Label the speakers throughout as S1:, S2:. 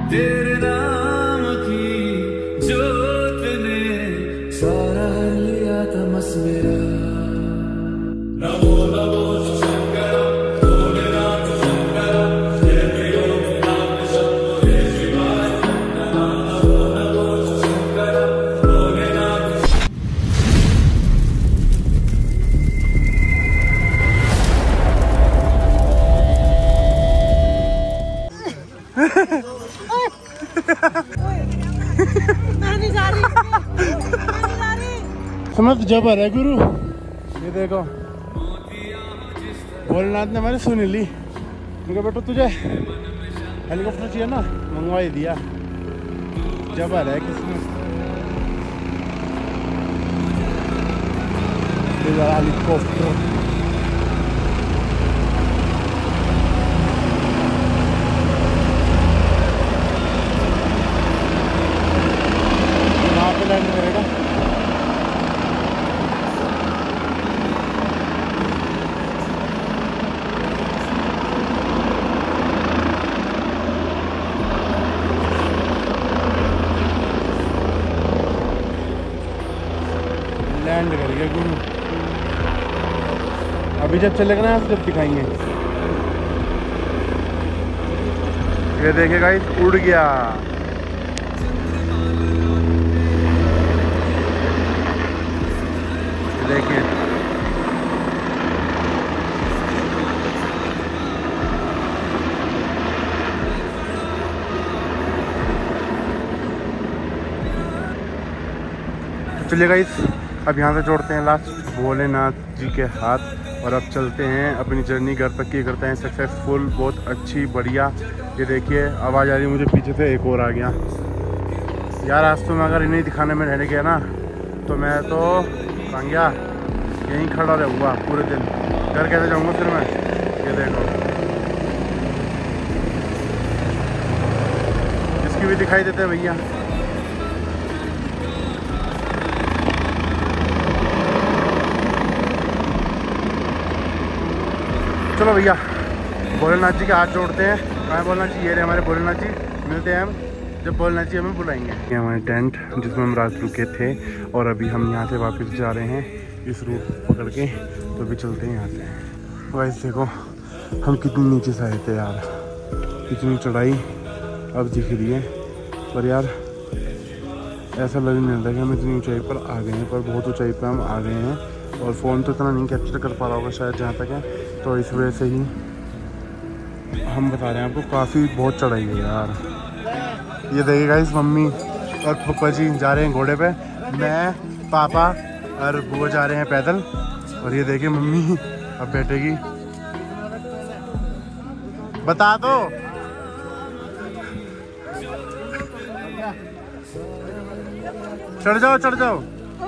S1: तेरे नाम की जोत ने सारा लिया था मसमेरा। नमो नमो शंकर भोलेनाथ शंकर जय योगनाथ शंभो जय शिवाय। नमो नमो शंकर भोलेनाथ।
S2: समझ जबर है गुरु। ये देखो भोलेनाथ ने मैंने सुन ली। मुझे बेटा तुझे हेलीकॉप्टर चाहिए ना, मंगवा ही दिया। जबर है किसने हेलीकॉप्टर। वहाँ पे लैंड करेगा। लैंड कर गया गुरु। अभी जब चलेगा ना जब दिखाएंगे। ये देखिए गाइस उड़ गया। देखिए चलिए गाइस अब यहाँ से जोड़ते हैं लास्ट भोलेनाथ जी के हाथ और अब चलते हैं अपनी जर्नी घर तक की करते हैं सक्सेसफुल। बहुत अच्छी बढ़िया। ये देखिए आवाज़ आ रही है मुझे पीछे से, एक और आ गया यार। आज तो मैं अगर इन्हें दिखाने में रहने गया ना तो मैं तो कहाँ गया, यहीं खड़ा रहूँगा पूरे दिन। घर कैसे जाऊँगा फिर मैं। ये देखो इसकी भी दिखाई देते हैं भैया। चलो भैया भोलेनाथ जी के हाथ जोड़ते हैं। कहाँ भोलेनाथ जी? ये रहे हमारे भोलेनाथ जी। मिलते हैं हम जब भोलेनाथ जी हमें बुलाएंगे। ये हमारे टेंट जिसमें हम रात रुके थे और अभी हम यहाँ से वापस जा रहे हैं इस रूट पकड़ के। तो अभी चलते हैं यहाँ से। वैसे देखो हम कितनी नीचे से आए थे यार। इतनी चढ़ाई अब दिख रही है पर यार ऐसा लग नहीं रहा कि हम इतनी ऊंचाई पर आ गए हैं, पर बहुत ऊंचाई पर हम आ गए हैं। और फ़ोन तो इतना नहीं कैप्चर कर पा रहा होगा शायद जहाँ तक है, तो इस वजह से ही हम बता रहे हैं आपको। काफ़ी बहुत चढ़ाई है यार। ये देखिए गाइस मम्मी और पापा जी जा रहे हैं घोड़े पे, मैं पापा और बुआ जा रहे हैं पैदल। और ये देखिए मम्मी अब बैठेगी। बता दो चढ़ जाओ चढ़ जाओ।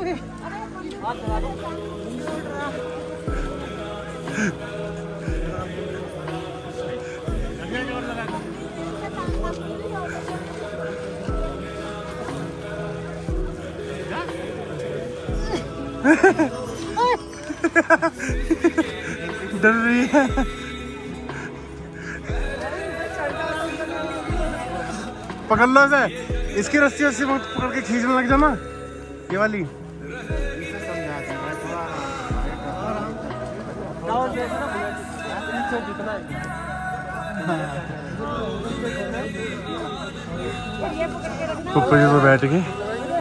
S2: डर रही है। पकड़ लो इसे, इसकी रस्सी रस्सी पकड़ के खींचने लग जाना ये वाली। ऊपर जी तो बैठ गए।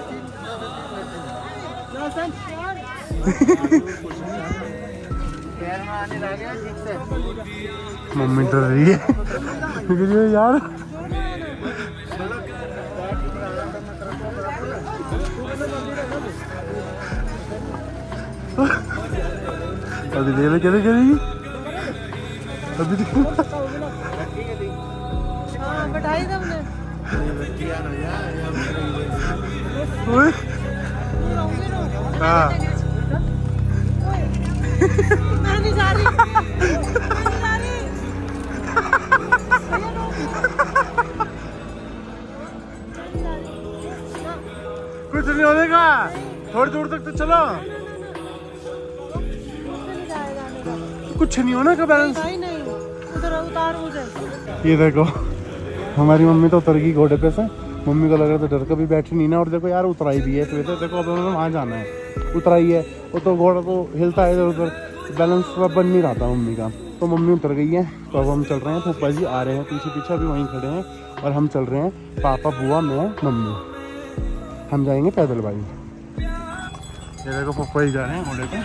S2: मम्मी डर रही है यार। अभी देख लो कैसे करेगी। अभी देखो बैठाई तुमने। हाँ नहीं जा रही। कुछ नहीं होने का, थोड़ी दूर तक तो चलो। कुछ नहीं होना का बैलेंस। नहीं उधर उतार मुझे। ये देखो हमारी मम्मी तो उतर गई घोड़े पे से। मम्मी को लग रहा था डर कभी बैठी नहीं ना। और देखो यार उतराई भी है तो देखो अब हमें वहाँ जाना है। उतराई है वो तो घोड़ा तो हिलता है इधर उधर, बैलेंस बन नहीं रहा था मम्मी का। तो मम्मी उतर गई है। तो अब हम चल रहे हैं, फूफा जी आ रहे हैं पीछे पीछे अभी वहीं खड़े हैं। और हम चल रहे हैं, पापा बुआ मैं मम्मी, हम जाएंगे पैदल भाई। ये देखो फूफा जी जा रहे हैं घोड़े पे।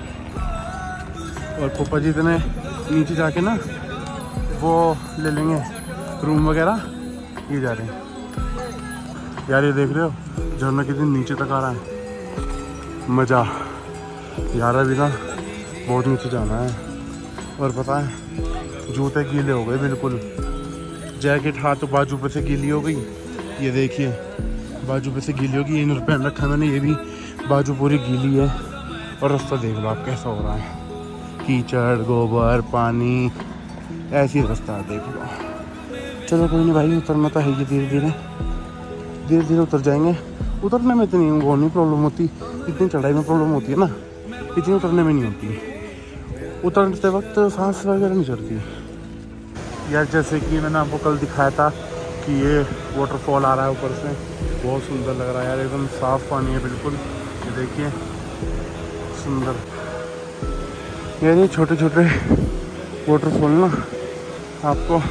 S2: और फूफा जी इतने नीचे जाके ना वो ले लेंगे रूम वगैरह। ये जा रहे हैं यार, ये देख रहे हो झरना कितनी नीचे तक आ रहा है। मज़ा यार, अभी ना बहुत नीचे जाना है। और पता है जूते गीले हो गए बिल्कुल, जैकेट हाथ बाजू पे से गीली हो गई। ये देखिए बाजू पे से गीली होगी, ये इनर पहन रखा है मैंने, ये भी बाजू पूरी गीली है। और रास्ता देख लो आप कैसा हो रहा है, कीचड़ गोबर पानी ऐसी रास्ता है देख लो। चलो कोई नहीं भाई, उतरना तो है, ये धीरे धीरे उतर जाएंगे। उतरने में इतनी वो नहीं प्रॉब्लम होती, इतनी चढ़ाई में प्रॉब्लम होती है ना, इतनी उतरने में नहीं होती। उतरते वक्त सांस वगैरह नहीं चढ़ती यार। जैसे कि मैंने आपको कल दिखाया था कि ये वाटरफॉल आ रहा है ऊपर से, बहुत सुंदर लग रहा है यार, एकदम साफ़ पानी है बिल्कुल। ये देखिए सुंदर यार, ये छोटे छोटे वाटरफॉल ना आपको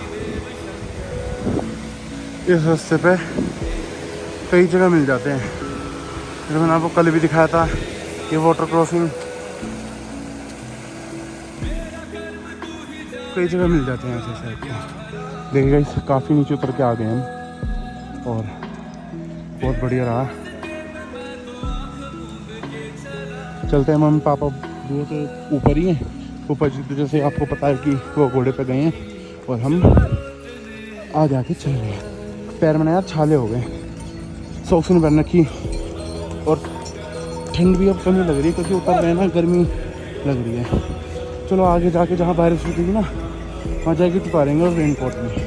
S2: इस रास्ते पे कई जगह मिल जाते हैं। जैसे मैंने आपको कल भी दिखाया था, ये वाटर क्रॉसिंग कई जगह मिल जाते हैं ऐसे साइड पे। देखिएगा इस काफ़ी नीचे उतर के आ गए हम और बहुत बढ़िया रहा। चलते हैं, मम्मी पापा वो तो ऊपर ही हैं, ऊपर जी जैसे आपको पता है कि वो घोड़े पे गए हैं और हम आ जाके चल रहे हैं। पैर में यार छाले हो गए, सॉक्स नहीं पहन रखी और ठंड भी अब कम लग रही है क्योंकि उतर रहे हैं ना, गर्मी लग रही है। चलो आगे जाके जहाँ बारिश रुकेगी ना वहाँ जैकेट उतारेंगे और रेन कोट में।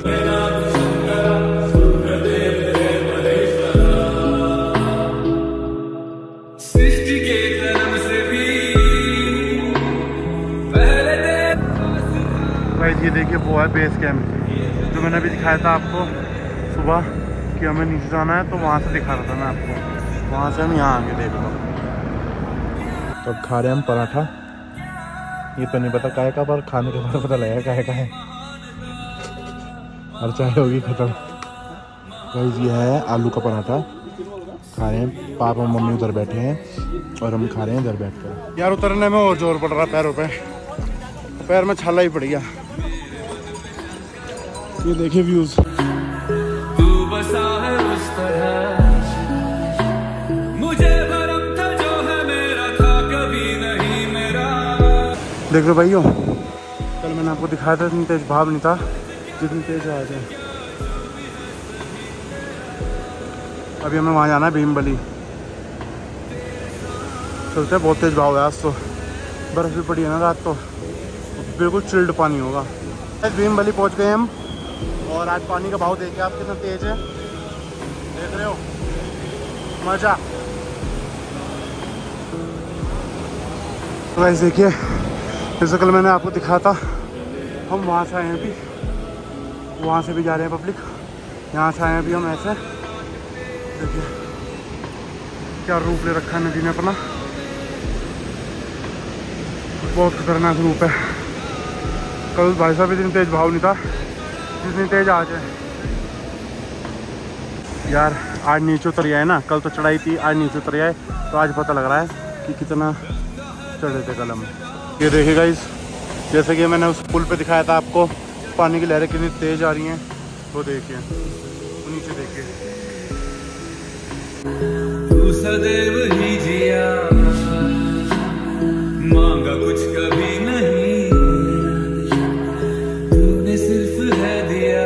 S2: गाइस ये देखिए वो है बेस कैंप जो मैंने अभी दिखाया था आपको सुबह कि हमें नीचे जाना है, तो वहाँ से दिखा रहा था मैं आपको। वहाँ से हम यहाँ आगे देख लो। तो अब खा रहे हैं हम पराठा, ये तो नहीं पता काहे का, पर खाने के बाद पता लगेगा काहे का है। और चाय होगी खत्म। गाइस ये है आलू का पराठा खा रहे हैं, पापा मम्मी उधर बैठे हैं और हम खा रहे हैं इधर बैठकर। यार उतरने में और जोर पड़ रहा है पैरों पे, पैर में छाला ही पड़ गया। ये देखिए व्यूज,
S1: तू बसा है उस तरह, मुझे भरम था जो है मेरा था कभी नहीं मेरा।
S2: देख लो भाइयों, कल मैंने आपको दिखाया था इतनी तेज भाव नहीं था जितनी तेज आ जाए। अभी हमें वहाँ जाना है भीमबली, चलते हैं। बहुत तेज भाव है आज तो, बर्फ भी पड़ी है ना रात, तो बिल्कुल चिल्ड पानी होगा। भीमबली पहुँच गए हम और आज पानी का भाव देखिए आप कितना तेज है, देख रहे हो, मजा। तो वैसे देखिए जैसे कल मैंने आपको दिखाया था, हम वहाँ से आए हैं अभी, वहाँ से भी जा रहे हैं पब्लिक, यहाँ से आए हैं अभी हम ऐसे। देखिए क्या रूप ले रखा है नदी ने अपना, बहुत खतरनाक रूप है। कल भाई साहब इतनी तेज भाव नहीं था जितनी तेज आज है यार। आज नीचे उतर आए ना, कल तो चढ़ाई थी, आज नीचे उतर आए तो आज पता लग रहा है कि कितना चढ़े थे कल हम। ये देखिए गाइस, जैसे कि मैंने उस पुल पे दिखाया था आपको, पानी की लहरें कितनी तेज आ रही हैं, वो देखिए नीचे देखिए।
S1: तू सदैव ही जिया, मांगा कुछ कभी नहीं, तूने सिर्फ है दिया।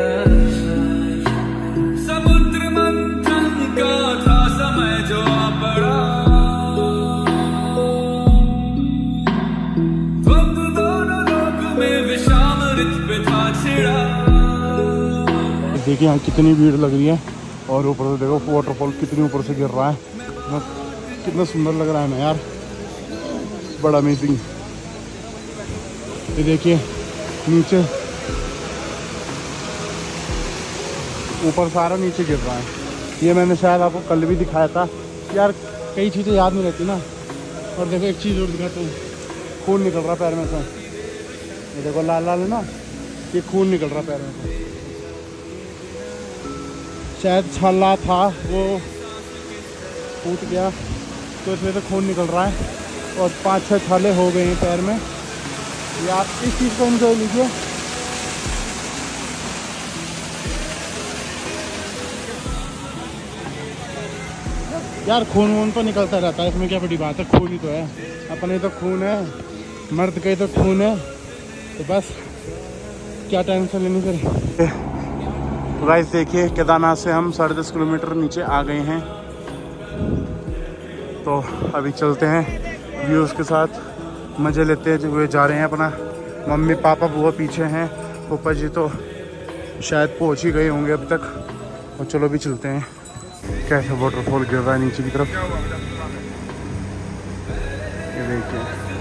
S1: समुद्र मंथन का था समय जो आ पड़ा, वक्त दोनों लोक में विषामृत पे था छिड़ा।
S2: देखिए यहाँ कितनी भीड़ लग रही है और ऊपर से देखो वाटरफॉल कितनी ऊपर से गिर रहा है, कितना सुंदर लग रहा है ना यार, बड़ा अमेजिंग। ये देखिए नीचे ऊपर सारा नीचे गिर रहा है। ये मैंने शायद आपको कल भी दिखाया था यार, कई चीज़ें याद नहीं रहती ना। और देखो एक चीज़ और दिखाता हूँ, खून निकल रहा पैर में से। ये देखो लाल लाल है ना, ये खून निकल रहा पैर में से। शायद छाला था वो टूट गया तो इसमें से खून निकल रहा है और 5-6 छाले हो गए हैं पैर में। ये आप इस चीज़ को एंजॉय लीजिए। यार खून वून तो निकलता रहता है, इसमें क्या बड़ी बात है, खून ही तो है, अपने तो खून है, मर्द के तो खून है, तो बस क्या टेंशन लेनी फिर। तो गाइस देखिए, केदारनाथ से हम 10.5 किलोमीटर नीचे आ गए हैं। तो अभी चलते हैं व्यूज़ के साथ, मज़े लेते हैं। जो वे जा रहे हैं अपना, मम्मी पापा बुआ पीछे हैं, पापा जी तो शायद पहुंच ही गए होंगे अब तक। और चलो भी चलते हैं। कैसा वाटरफॉल गिर रहा है नीचे की तरफ, ये देखिए।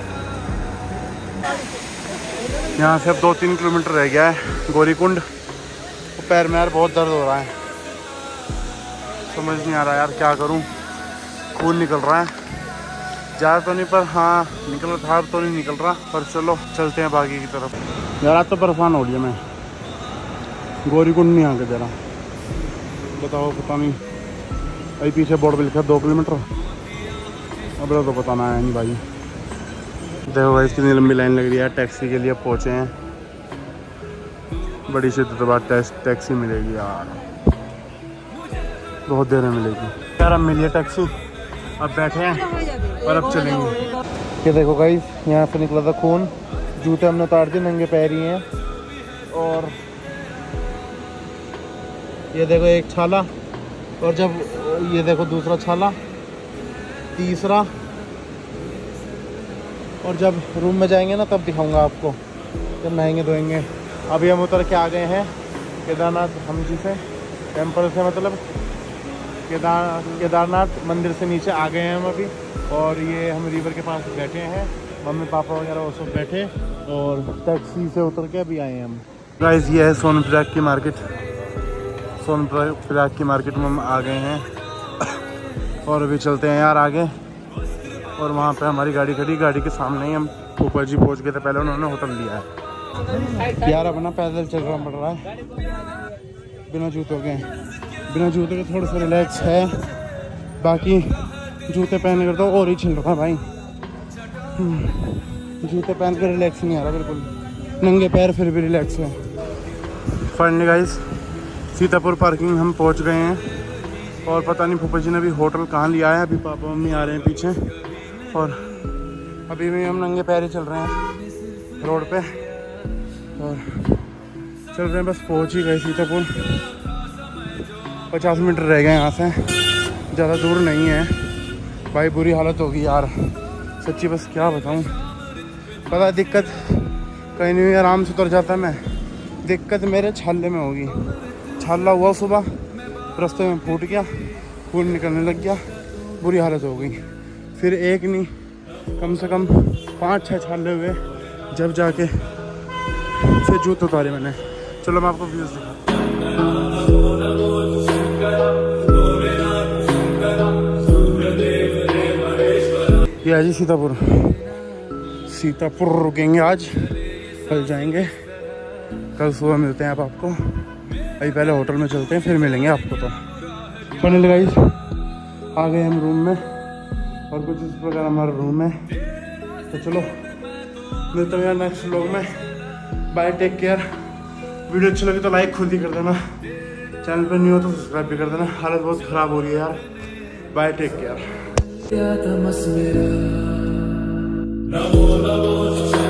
S2: यहाँ से अब 2-3 किलोमीटर रह गया है गौरीकुंड। तो पैर में यार बहुत दर्द हो रहा है, समझ नहीं आ रहा यार क्या करूँ। खून निकल रहा है, ज़्यादा तो नहीं पर हाँ निकल रहा था, अब तो नहीं निकल रहा। पर चलो चलते हैं बाकी की तरफ। यार आज तो परेशान हो लिया मैं, गौरीकुंड नहीं आके जरा बताओ, पता नहीं। अभी पीछे बोर्ड पे लिखा 2 किलोमीटर, अब तो बताना है नहीं भाई। देखो भाई कितनी लंबी लाइन लग रही है टैक्सी के लिए। पहुँचे हैं, बड़ी शिद्दत बाद टैक्सी मिलेगी यार, बहुत देर में मिलेगी यार। अब मिली है टैक्सी, अब बैठे हैं और अब चलेंगे। ये देखो गाइस, यहाँ से निकला था खून, जूते हमने उतार दिए, नंगे पैर ही हैं। और ये देखो एक छाला, और जब ये देखो दूसरा छाला, तीसरा। और जब रूम में जाएंगे ना तब दिखाऊंगा आपको, जब नहाएंगे धोएंगे। अभी हम उतर के आ गए हैं केदारनाथ हम जी से, टेम्पल से, मतलब केदारनाथ मंदिर से नीचे आ गए हैं हम अभी। और ये हम रिवर के पास बैठे हैं, मम्मी पापा वगैरह वो सब बैठे, और टैक्सी से उतर के अभी आए हैं हम। गाइस ये है सोनप्रयाग की मार्केट, सोनप्रयाग की मार्केट में हम आ गए हैं। और अभी चलते हैं यार आगे, और वहाँ पे हमारी गाड़ी खड़ी, गाड़ी के सामने ही हम ऊपर जी पहुँच गए थे। पहले उन्होंने होटल लिया है यार, अपना पैदल चल रहा पड़ रहा है बिना जूतों के। बिना जूतों के थोड़ा सा रिलैक्स है, बाकी जूते पहन कर तो और ही छिल रहा है भाई। जूते पहन कर रिलैक्स नहीं आ रहा बिल्कुल, नंगे पैर फिर भी रिलैक्स है। फाइनली गाइस सीतापुर पार्किंग हम पहुंच गए हैं, और पता नहीं फूफा जी ने अभी होटल कहाँ लिया है। अभी पापा मम्मी आ रहे हैं पीछे, और अभी भी हम नंगे पैर ही चल रहे हैं रोड पे, और चल रहे हैं। बस पहुंच ही गए सीतापुर, 50 मीटर रह गए यहाँ से, ज़्यादा दूर नहीं है भाई। बुरी हालत होगी यार सच्ची, बस क्या बताऊँ। पता दिक्कत कहीं नहीं, आराम से उतर जाता मैं, दिक्कत मेरे छाले में होगी। छाला हुआ सुबह, रास्ते में फूट गया, खून निकलने लग गया, बुरी हालत हो गई। फिर एक नहीं कम से कम 5-6 छाले हुए, जब जाके फिर जूते उतारे मैंने। चलो मैं आपको व्यूज़ दिखाता हूँ। ये है जी सीतापुर। सीतापुर रुकेंगे आज, कल जाएंगे, कल सुबह मिलते हैं आप आपको। अभी पहले होटल में चलते हैं, फिर मिलेंगे आपको। तो फाइनली गाइस आ गए हम रूम में, और कुछ इस प्रकार हमारा रूम है। तो चलो मिलते हैं यार नेक्स्ट व्लॉग में। Bye, take care. वीडियो अच्छी लगी तो लाइक खुद ही कर देना, चैनल पर न्यू हो तो सब्सक्राइब भी कर देना। हालत बहुत ख़राब हो रही है यार। Bye, take care.